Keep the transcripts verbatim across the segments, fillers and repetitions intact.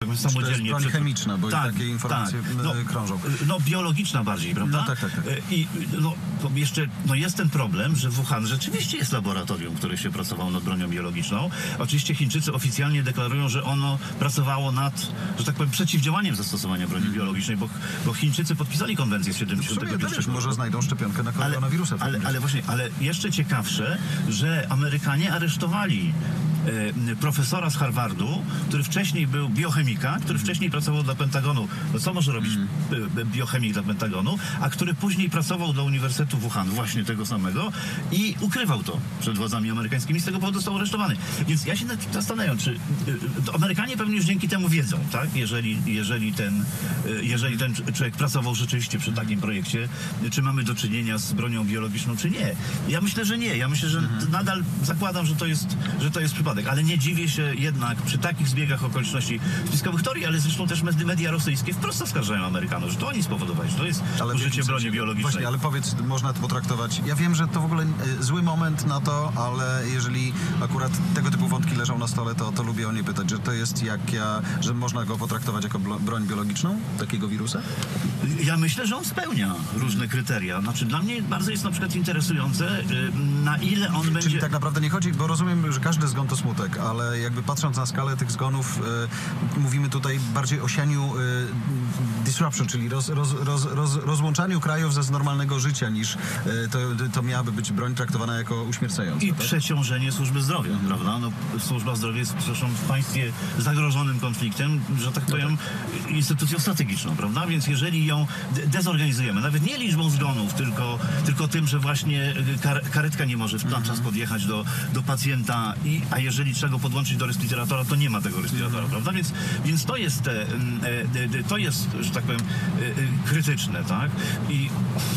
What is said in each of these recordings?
powiem, samodzielnie... broń chemiczna, bo tak, takie informacje tak. No, krążą. No biologiczna bardziej, prawda? No tak, tak, tak. I no, to jeszcze no jest ten problem, że Wuhan rzeczywiście jest laboratorium, które się pracowało nad bronią biologiczną. Oczywiście Chińczycy oficjalnie deklarują, że ono pracowało nad, że tak powiem, przeciwdziałaniem zastosowania broni biologicznej, bo, bo Chińczycy podpisali konwencję z siedemdziesiątego pierwszego roku. Może znajdą szczepionkę na koronawirusa. Ale, ale, ale właśnie, ale jeszcze ciekawsze, że Amerykanie aresztowali e, profesora z Harvardu, który wcześniej był biochemika, który wcześniej pracował dla Pentagonu. No co może robić mm. biochemik dla Pentagonu, a który później pracował dla Uniwersytetu Wuhan, właśnie tego samego, i ukrywał to przed władzami amerykańskimi, z tego powodu został aresztowany. Więc ja się zastanawiam, czy to Amerykanie pewnie już dzięki temu wiedzą, tak? Jeżeli, jeżeli, ten, jeżeli ten człowiek pracował rzeczywiście przy takim projekcie, czy mamy do czynienia z bronią biologiczną, czy nie. Ja myślę, że nie. Ja myślę, że mhm. nadal zakładam, że to jest, że to jest przypadek. Ale nie dziwię się jednak przy takich zbiegach okoliczności spiskowych teorii, ale zresztą też media rosyjskie wprost oskarżają Amerykanów, że to oni spowodowali, że to jest ale użycie broni biologicznej. Właśnie, ale powiedz, można to potraktować. Ja wiem, że to w ogóle y, zły moment na to, ale jeżeli akurat tego typu wątki leżą na stole, to, to lubię o nie pytać, że to jest jak ja, że można go potraktować jako broń biologiczną, takiego wirusa? Ja myślę, że on spełnia różne kryteria. Znaczy dla mnie bardzo jest na przykład interesujące, na ile on będzie... Czyli tak naprawdę nie chodzi, bo rozumiem, że każdy zgon to smutek, ale jakby patrząc na skalę tych zgonów, y, mówimy tutaj bardziej o sianiu y, disruption, czyli roz, roz, roz, roz, rozłączaniu krajów ze z normalnego życia, niż y, to, to miałaby być broń traktowana jako uśmiercająca. I tak? przeciążenie służby zdrowia, mhm. prawda? No, służba zdrowia jest zresztą w państwie zagrożonym konfliktem, że tak powiem, no tak. instytucją strategiczną, prawda? Więc jeżeli ją dezorganizujemy, nawet nie liczbą zgonów, tylko, tylko tym, że właśnie kar karetka nie może w ten czas podjechać do, do pacjenta, i, a jeżeli trzeba go podłączyć do respiratora, to nie ma tego respiratora, prawda? Więc, więc to jest e, e, to jest, że tak powiem, e, e, krytyczne, tak? I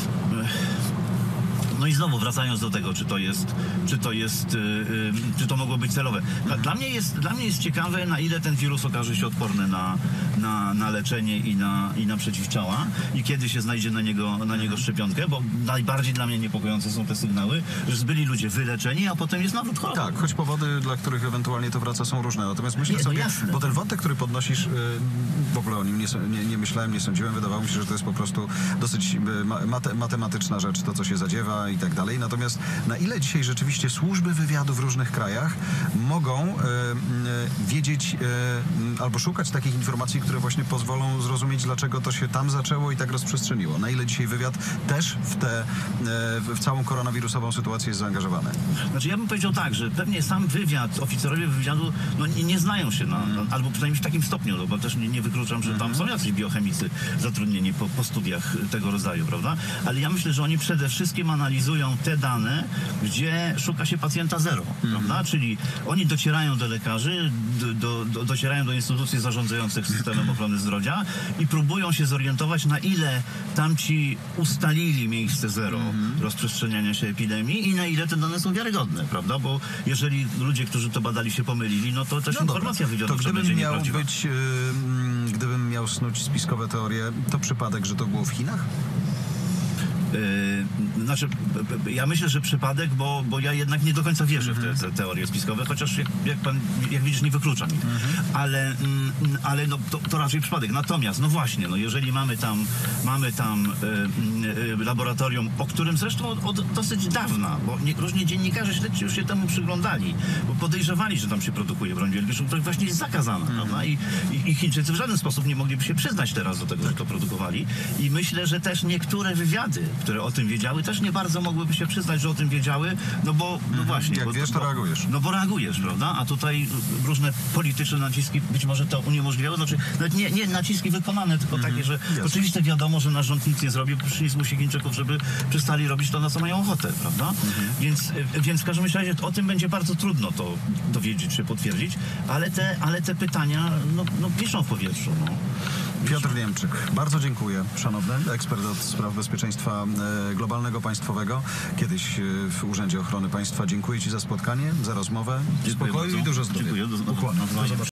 e, no i znowu wracając do tego, czy to jest, czy to jest, yy, czy to mogło być celowe. Dla, dla, mnie jest, dla mnie jest ciekawe, na ile ten wirus okaże się odporny na, na, na leczenie i na, i na przeciwciała i kiedy się znajdzie na niego, na niego szczepionkę, bo najbardziej dla mnie niepokojące są te sygnały, że byli ludzie wyleczeni, a potem jest nawrót choroby. Tak, choć powody, dla których ewentualnie to wraca, są różne. Natomiast myślę nie, sobie, jasne. bo ten wątek, który podnosisz, yy, w ogóle o nim nie, nie, nie myślałem, nie sądziłem, wydawało mi się, że to jest po prostu dosyć mate, matematyczna rzecz, to co się zadziewa i tak dalej. Natomiast na ile dzisiaj rzeczywiście służby wywiadu w różnych krajach mogą e, e, wiedzieć e, albo szukać takich informacji, które właśnie pozwolą zrozumieć, dlaczego to się tam zaczęło i tak rozprzestrzeniło. Na ile dzisiaj wywiad też w tę e, w całą koronawirusową sytuację jest zaangażowany? Znaczy ja bym powiedział tak, że pewnie sam wywiad, oficerowie wywiadu no, nie, nie znają się na, na, albo przynajmniej w takim stopniu, no, bo też nie, nie wykluczam, że tam są jacyś biochemicy zatrudnieni po, po studiach tego rodzaju, prawda? Ale ja myślę, że oni przede wszystkim analizują te dane, gdzie szuka się pacjenta zero, mm. prawda? Czyli oni docierają do lekarzy, do, do, do, docierają do instytucji zarządzających systemem ochrony zdrowia i próbują się zorientować, na ile tamci ustalili miejsce zero mm. rozprzestrzeniania się epidemii i na ile te dane są wiarygodne, prawda? Bo jeżeli ludzie, którzy to badali, się pomylili, no to też no informacja wywiadowcza będzie nieprawdziwa. To gdybym miał być, yy, gdybym miał snuć spiskowe teorie, to przypadek, że to było w Chinach? Yy, znaczy, ja myślę, że przypadek, bo, bo ja jednak nie do końca wierzę mm-hmm. w te, te teorie spiskowe, chociaż jak, jak pan, jak widzisz, nie wykluczam ich. Mm-hmm. Ale, mm, ale no, to, to raczej przypadek. Natomiast, no właśnie, no, jeżeli mamy tam, mamy tam y, y, laboratorium, o którym zresztą od, od dosyć dawna, bo nie, różni dziennikarze śledczy już się temu przyglądali, bo podejrzewali, że tam się produkuje broń biologiczną, która właśnie jest zakazana, mm-hmm. prawda? I, i, I Chińczycy w żaden sposób nie mogliby się przyznać teraz do tego, że to produkowali. I myślę, że też niektóre wywiady, które o tym wiedziały, też nie bardzo mogłyby się przyznać, że o tym wiedziały, no bo, no właśnie. Jak bo, wiesz, to bo, reagujesz. No bo reagujesz, prawda? A tutaj różne polityczne naciski być może to uniemożliwiały, znaczy nawet nie, nie naciski wykonane, tylko mm-hmm. takie, że yes. oczywiście wiadomo, że nasz rząd nic nie zrobi, przyniósł się Chińczyków, żeby przestali robić to, na co mają ochotę, prawda? Mm-hmm. Więc, więc w każdym razie o tym będzie bardzo trudno to dowiedzieć czy potwierdzić, ale te, ale te pytania no, no, wiszą w powietrzu. No. Piotr Niemczyk, bardzo dziękuję. Szanowny ekspert od spraw bezpieczeństwa e, globalnego, państwowego. Kiedyś e, w Urzędzie Ochrony Państwa. Dziękuję Ci za spotkanie, za rozmowę. Dziękuję Spokoju bardzo. I dużo zdrowia. Dziękuję. Do, do, do, do, do, do, do, do.